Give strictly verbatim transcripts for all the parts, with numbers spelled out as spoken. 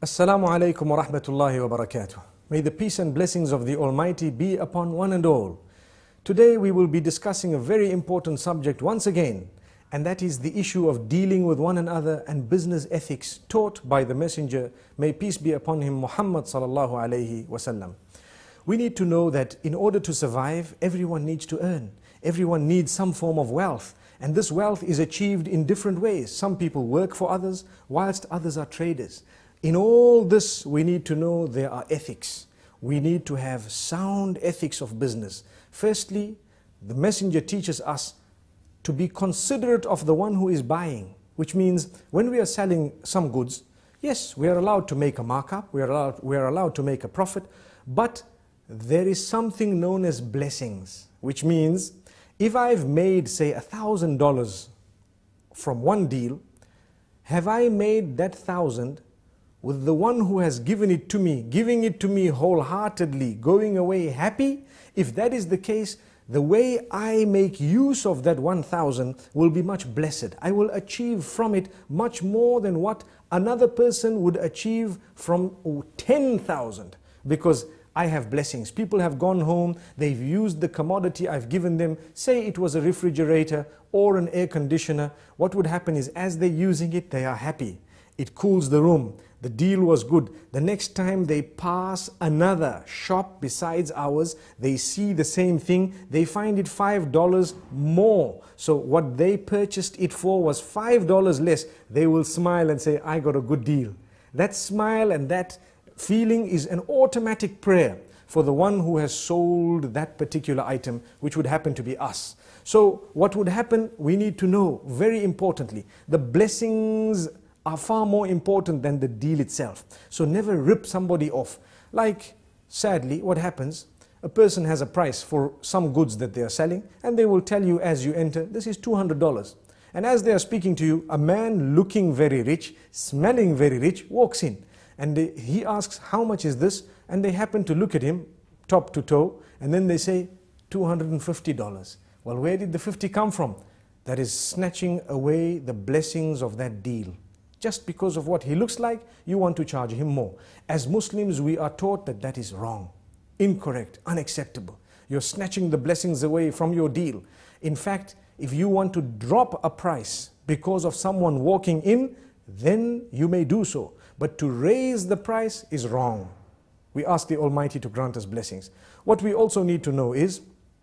Assalamu alaikum wa rahmatullahi wa barakatuh. May the peace and blessings of the Almighty be upon one and all. Today we will be discussing a very important subject once again, and that is the issue of dealing with one another and business ethics taught by the Messenger, may peace be upon him, Muhammad sallallahu alayhi wasallam. We need to know that in order to survive, everyone needs to earn. Everyone needs some form of wealth. And this wealth is achieved in different ways. Some people work for others, whilst others are traders. In all this, we need to know there are ethics. We need to have sound ethics of business. Firstly, the Messenger teaches us to be considerate of the one who is buying, which means when we are selling some goods, yes, we are allowed to make a markup, we are allowed, we are allowed to make a profit, but there is something known as blessings, which means if I've made, say, a thousand dollars from one deal, have I made that thousand with the one who has given it to me, giving it to me wholeheartedly, going away happy? If that is the case, the way I make use of that one thousand will be much blessed. I will achieve from it much more than what another person would achieve from ten thousand, because I have blessings. People have gone home, they've used the commodity I've given them. Say it was a refrigerator or an air conditioner. What would happen is as they're using it, they are happy. It cools the room. The deal was good. The next time they pass another shop besides ours, they see the same thing, they find it five dollars more. So what they purchased it for was five dollars less. They will smile and say, I got a good deal. That smile and that feeling is an automatic prayer for the one who has sold that particular item, which would happen to be us. So what would happen, we need to know very importantly, the blessings are far more important than the deal itself. So never rip somebody off. Like, sadly, what happens, a person has a price for some goods that they are selling, and they will tell you as you enter, this is two hundred dollars. And as they are speaking to you, a man looking very rich, smelling very rich, walks in. And they, he asks, how much is this? And they happen to look at him, top to toe, and then they say, two hundred fifty dollars. Well, where did the fifty come from? That is snatching away the blessings of that deal. Just because of what he looks like, you want to charge him more. As Muslims, we are taught that that is wrong, incorrect, unacceptable. You're snatching the blessings away from your deal. In fact, if you want to drop a price because of someone walking in, then you may do so. But to raise the price is wrong. We ask the Almighty to grant us blessings. What we also need to know is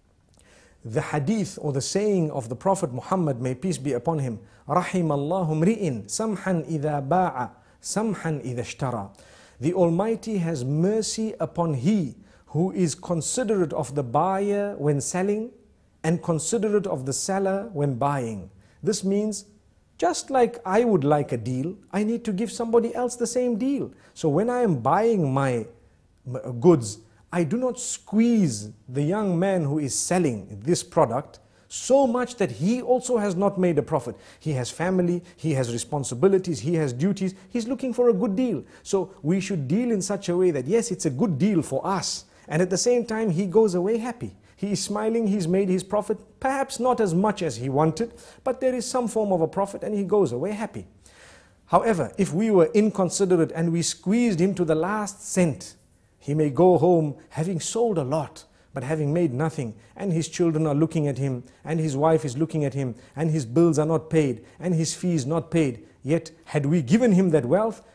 the hadith or the saying of the Prophet Muhammad, may peace be upon him, رَحِمَ اللَّهُ مْرِئٍ سَمْحًا إِذَا بَاعَ سَمْحًا إِذَا اشْتَرَى. The Almighty has mercy upon he who is considerate of the buyer when selling and considerate of the seller when buying. This means just like I would like a deal, I need to give somebody else the same deal. So when I am buying my goods, I do not squeeze the young man who is selling this product so much that he also has not made a profit. He has family, he has responsibilities, he has duties, he's looking for a good deal. So we should deal in such a way that yes, it's a good deal for us, and at the same time he goes away happy. He is smiling, he's made his profit, perhaps not as much as he wanted, but there is some form of a profit and he goes away happy. However, if we were inconsiderate and we squeezed him to the last cent, he may go home having sold a lot, but having made nothing, and his children are looking at him, and his wife is looking at him, and his bills are not paid, and his fees not paid. Yet, had we given him that wealth,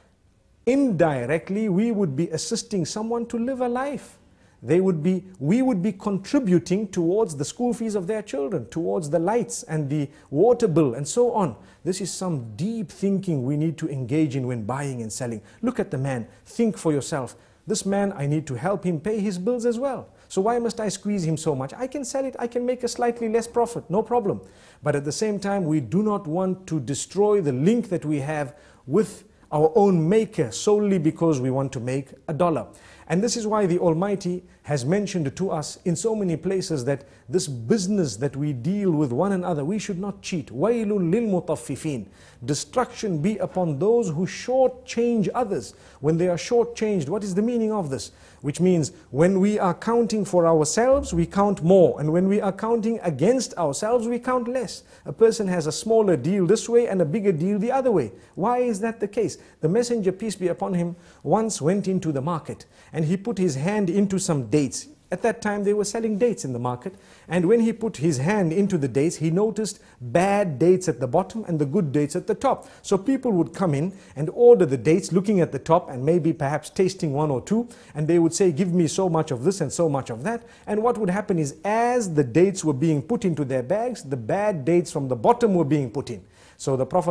indirectly we would be assisting someone to live a life. They would be, we would be contributing towards the school fees of their children, towards the lights and the water bill and so on. This is some deep thinking we need to engage in when buying and selling. Look at the man, think for yourself. This man, I need to help him pay his bills as well. So why must I squeeze him so much? I can sell it, I can make a slightly less profit, no problem. But at the same time, we do not want to destroy the link that we have with our own maker solely because we want to make a dollar. And this is why the Almighty has mentioned to us in so many places that this business that we deal with one another, we should not cheat. وَيْلٌ لِلْمُطَفِّفِينَ. Destruction be upon those who shortchange others. When they are shortchanged, what is the meaning of this? Which means when we are counting for ourselves, we count more. And when we are counting against ourselves, we count less. A person has a smaller deal this way and a bigger deal the other way. Why is that the case? The Messenger, peace be upon him, once went into the market and he put his hand into some dates. At that time they were selling dates in the market, and when he put his hand into the dates, he noticed bad dates at the bottom and the good dates at the top. So people would come in and order the dates looking at the top and maybe perhaps tasting one or two, and they would say, give me so much of this and so much of that. And what would happen is, as the dates were being put into their bags, the bad dates from the bottom were being put in. So the Prophet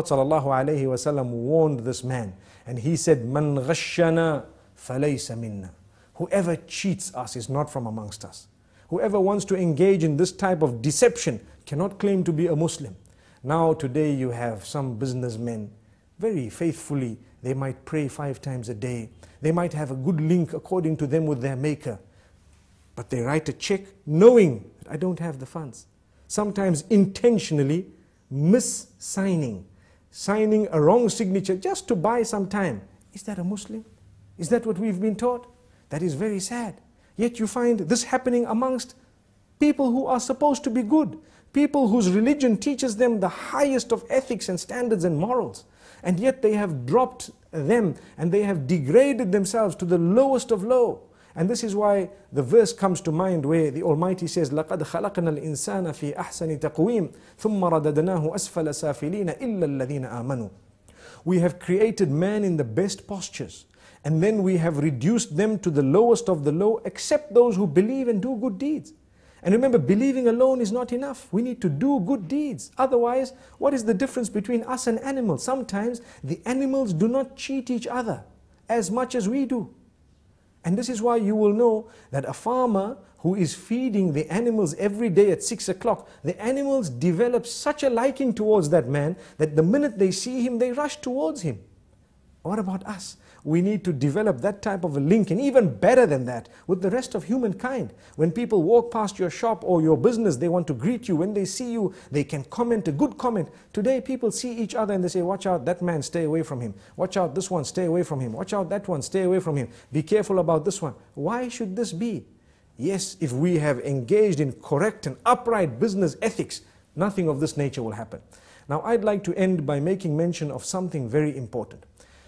ﷺ warned this man, and he said, Man ghashana falaysa minna. Whoever cheats us is not from amongst us. Whoever wants to engage in this type of deception cannot claim to be a Muslim. Now today you have some businessmen, very faithfully, they might pray five times a day. They might have a good link according to them with their maker. But they write a check knowing that I don't have the funds. Sometimes intentionally mis-signing, signing a wrong signature just to buy some time. Is that a Muslim? Is that what we've been taught? That is very sad. Yet you find this happening amongst people who are supposed to be good. People whose religion teaches them the highest of ethics and standards and morals. And yet they have dropped them and they have degraded themselves to the lowest of low. And this is why the verse comes to mind where the Almighty says, لَقَدْ خَلَقْنَا الْإِنسَانَ فِي أَحْسَنِ تَقْوِيمٍ ثُمَّ رَدَدْنَاهُ أَسْفَلَ سَافِلِينَ إِلَّا الَّذِينَ آمَنُوا. We have created man in the best postures, and then we have reduced them to the lowest of the low, except those who believe and do good deeds. And remember, believing alone is not enough. We need to do good deeds. Otherwise, what is the difference between us and animals? Sometimes the animals do not cheat each other as much as we do. And this is why you will know that a farmer who is feeding the animals every day at six o'clock, the animals develop such a liking towards that man that the minute they see him, they rush towards him. What about us? We need to develop that type of a link, and even better than that, with the rest of humankind. When people walk past your shop or your business, they want to greet you. When they see you, they can comment a good comment. Today people see each other and they say, watch out, that man, stay away from him. Watch out, this one, stay away from him. Watch out, that one, stay away from him. Be careful about this one. Why should this be? Yes, if we have engaged in correct and upright business ethics, nothing of this nature will happen. Now I'd like to end by making mention of something very important.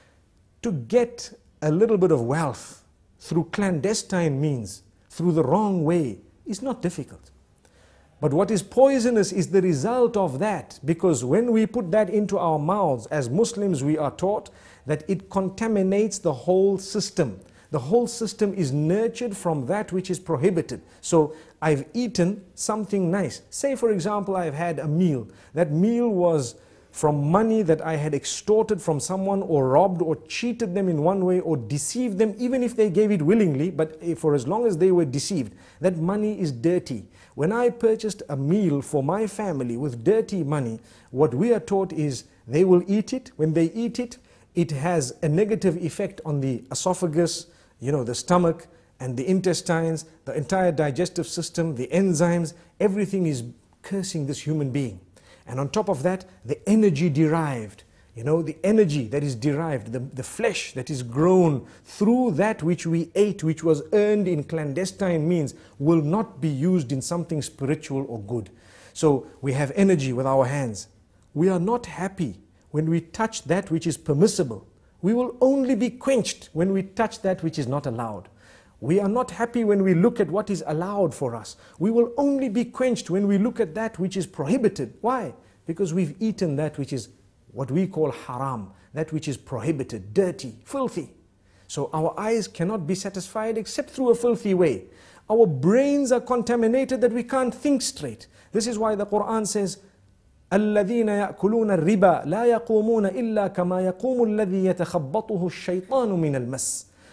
To get a little bit of wealth through clandestine means, through the wrong way, is not difficult. But what is poisonous is the result of that, because when we put that into our mouths, as Muslims we are taught that it contaminates the whole system. The whole system is nurtured from that which is prohibited. So I've eaten something nice. Say for example, I've had a meal. That meal was from money that I had extorted from someone, or robbed or cheated them in one way, or deceived them, even if they gave it willingly, but for as long as they were deceived. That money is dirty. When I purchased a meal for my family with dirty money, what we are taught is they will eat it. When they eat it, it has a negative effect on the esophagus, you know, the stomach and the intestines, the entire digestive system, the enzymes, everything is cursing this human being. And on top of that, the energy derived, you know, the energy that is derived, the, the flesh that is grown through that which we ate, which was earned in clandestine means, will not be used in something spiritual or good. So we have energy with our hands. We are not happy when we touch that which is permissible. We will only be quenched when we touch that which is not allowed. We are not happy when we look at what is allowed for us. We will only be quenched when we look at that which is prohibited. Why? Because we've eaten that which is what we call haram, that which is prohibited, dirty, filthy. So our eyes cannot be satisfied except through a filthy way. Our brains are contaminated that we can't think straight. This is why the Qur'an says, الذين يأكلون الربا لا يقومون إلا كما يقوم الذي يتخبطه الشيطان من المس.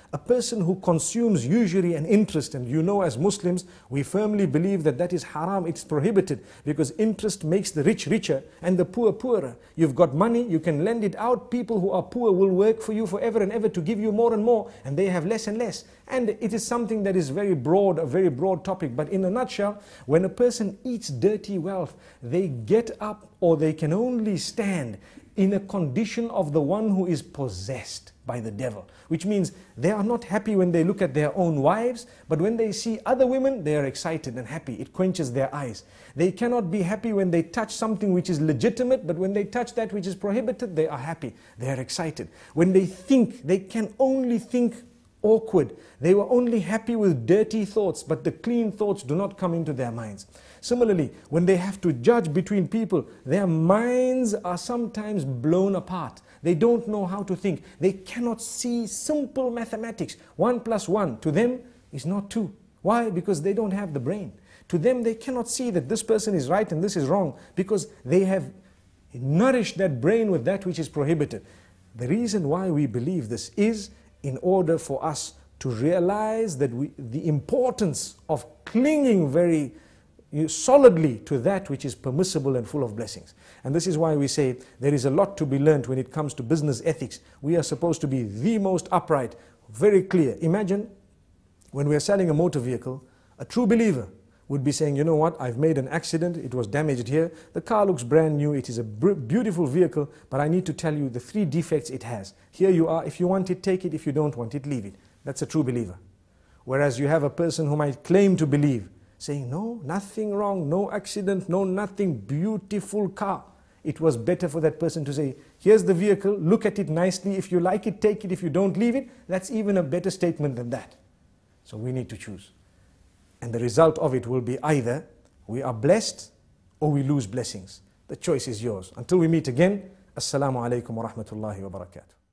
A person who consumes usury and interest, and you know as Muslims, we firmly believe that that is haram, it's prohibited, because interest makes the rich richer and the poor poorer. You've got money, you can lend it out, people who are poor will work for you forever and ever to give you more and more, and they have less and less. And it is something that is very broad, a very broad topic, but in a nutshell, when a person eats dirty wealth, they get up, or they can only stand in a condition of the one who is possessed by the devil, which means they are not happy when they look at their own wives, but when they see other women, they are excited and happy. It quenches their eyes. They cannot be happy when they touch something which is legitimate, but when they touch that which is prohibited, they are happy. They are excited. When they think, they can only think awkward. They were only happy with dirty thoughts, but the clean thoughts do not come into their minds. Similarly, when they have to judge between people, their minds are sometimes blown apart. They don't know how to think. They cannot see simple mathematics. One plus one to them is not two. Why? Because they don't have the brain. To them, they cannot see that this person is right and this is wrong, because they have nourished that brain with that which is prohibited. The reason why we believe this is in order for us to realize that we, the importance of clinging very solidly to that which is permissible and full of blessings. And this is why we say there is a lot to be learned when it comes to business ethics. We are supposed to be the most upright, very clear. Imagine when we are selling a motor vehicle, a true believer would be saying, you know what, I've made an accident, it was damaged here, the car looks brand new, it is a beautiful vehicle, but I need to tell you the three defects it has. Here you are, if you want it, take it, if you don't want it, leave it. That's a true believer. Whereas you have a person who might claim to believe, saying, no, nothing wrong, no accident, no nothing, beautiful car. It was better for that person to say, here's the vehicle, look at it nicely, if you like it, take it, if you don't, leave it. That's even a better statement than that. So we need to choose. And the result of it will be either we are blessed or we lose blessings. The choice is yours. Until we meet again, Assalamu alaikum wa rahmatullahi wa barakatuh.